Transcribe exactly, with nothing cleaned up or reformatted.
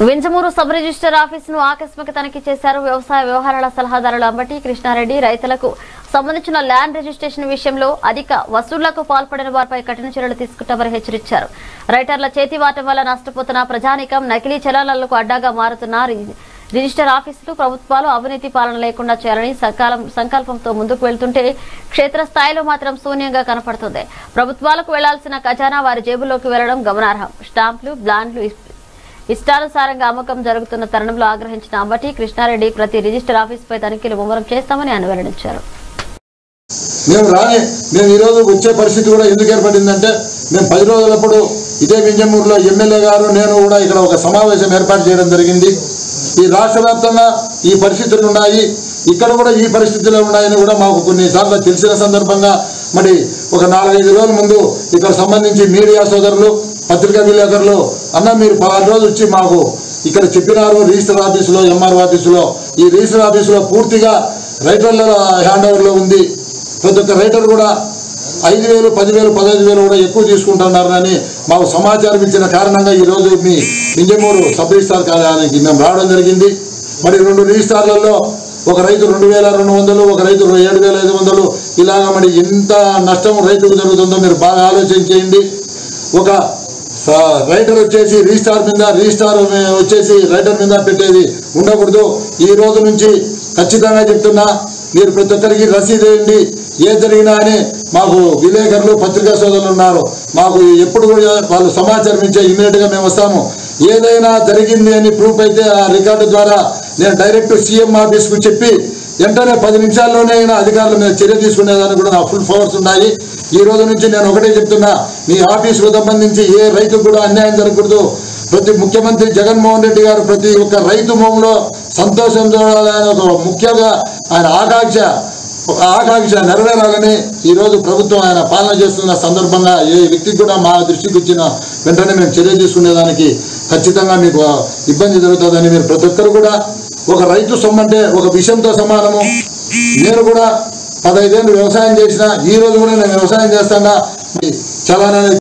Vinjamuru sub register ఆఫీసును ఆకస్మిక తనిఖీ చేశారు వ్యవసాయ వ్యవహారాల సలహాదారులు అంబటి కృష్ణారెడ్డి. రైతులకు సంబంధించిన ల్యాండ్ రిజిస్ట్రేషన్ విషయంలో అధిక వసూళ్లకు పాల్పడిన వారిపై కఠిన చర్యలు తీసుకుంటామని హెచ్చరించారు. రైటర్ల చేతివాటం వల్ల నష్టపోతున్న ప్రజానీకం నకిలీ చలానాలకు అడ్డాగా మారుతున్న రిజిస్టర్ ఆఫీసులు ప్రభుత్వాలు అవినీతి పాలన లేకుండా చేయాలని సంకల్పంతో ముందుకు వెళ్తుంటే క్షేత్రస్థాయిలో మాత్రం శూన్యంగా కనపడుతుంది. ప్రభుత్వాలకు వెళ్లాల్సిన ఖజానా వారి జేబుల్లోకి వెళ్లడం గమనార్హం. స్టాంపులు బ్లాండ్లు ఇష్టానుసారంగా అమ్మకం జరుగుతున్న తరుణంలో ఆగ్రహించిన అంబటి కృష్ణారెడ్డి ప్రతి రిజిస్టర్ ఆఫీసుపై తనిఖీలు ముమ్మరం చేస్తామని ఆయన వెల్లడించారు. మేము రాని మేము ఈరోజు వచ్చే పరిస్థితి కూడా ఎందుకు ఏర్పడిందంటే మేము పది రోజులప్పుడు ఇదే వింజమూరులో ఎమ్మెల్యే గారు నేను కూడా ఇక్కడ ఒక సమావేశం ఏర్పాటు చేయడం జరిగింది. ఈ రాష్ట్ర వ్యాప్తంగా ఈ పరిస్థితులు ఉన్నాయి, ఇక్కడ కూడా ఈ పరిస్థితులు ఉన్నాయని కూడా మాకు కొన్నిసార్లు తెలిసిన సందర్భంగా మరి ఒక నాలుగైదు రోజుల ముందు ఇక్కడ సంబంధించి మీడియా సోదరులు పత్రికా విలేకరులు అన్న మీరు పదహారు రోజులు వచ్చి మాకు ఇక్కడ చెప్పినారు రిజిస్టర్ ఆఫీసులో ఎంఆర్ఓ ఆఫీసులో ఈ రిజిస్టర్ ఆఫీసులో పూర్తిగా రైటర్ల హ్యాండ్ ఓవర్లో ఉంది. ప్రతి ఒక్క రైటర్ కూడా ఐదు వేలు పదివేలు పదహైదు వేలు కూడా ఎక్కువ తీసుకుంటున్నారని మాకు సమాచారం ఇచ్చిన కారణంగా ఈరోజు మీ వింజమూరు సబ్ రిజిస్టార్ కార్యాలయానికి మేము రావడం జరిగింది. మరి రెండు రిజిస్టార్లలో ఒక రైతు రెండు వేల రెండు వందలు ఒక రైతు ఏడు వేల ఐదు వందలు ఇలాగా మరి ఎంత నష్టం రైతుకు జరుగుతుందో మీరు బాగా ఆలోచన చేయండి. ఒక రైటర్ వచ్చేసి రిజిస్టార్ మీద రిజిస్టార్ వచ్చేసి రైటర్ మీద పెట్టేది ఉండకూడదు. ఈ రోజు నుంచి ఖచ్చితంగా చెప్తున్నా మీరు ప్రతి ఒక్కరికి రసీదు వేయండి. ఏ జరిగినా అని మాకు విలేకరులు పత్రికా సోదరులు ఉన్నారు, మాకు ఎప్పుడు కూడా వాళ్ళు సమాచారం ఇచ్చే ఇమ్మీడియట్గా మేము వస్తాము. ఏదైనా జరిగింది అని ప్రూఫ్ అయితే ఆ రికార్డు ద్వారా నేను డైరెక్ట్ సీఎం ఆఫీస్కు చెప్పి వెంటనే పది నిమిషాల్లోనే అయినా అధికారుల మీద చర్య తీసుకునేదానికి కూడా నా ఫుల్ పవర్స్ ఉన్నాయి. ఈ రోజు నుంచి నేను ఒకటే చెప్తున్నా, మీ ఆఫీసుకు సంబంధించి ఏ రైతుకు కూడా అన్యాయం జరగకూడదు. ప్రతి ముఖ్యమంత్రి జగన్మోహన్ రెడ్డి గారు ప్రతి ఒక్క రైతు మొహంలో సంతోషం చూడాలని ఒక ముఖ్యంగా ఆయన ఆకాంక్ష ఆకాంక్ష నెరవేరాలని ఈరోజు ప్రభుత్వం ఆయన పాలన చేస్తున్న సందర్భంగా ఏ వ్యక్తికి కూడా మా దృష్టికి వచ్చిన వెంటనే మేము చర్య తీసుకునేదానికి ఖచ్చితంగా మీకు ఇబ్బంది జరుగుతుందని మీరు ప్రతి ఒక్కరు కూడా ఒక రైతు సొమ్మంటే ఒక విషయంతో సమానము. నేను కూడా పదహైదేళ్ళు వ్యవసాయం చేసిన ఈ రోజు కూడా నేను వ్యవసాయం చేస్తానా చలానా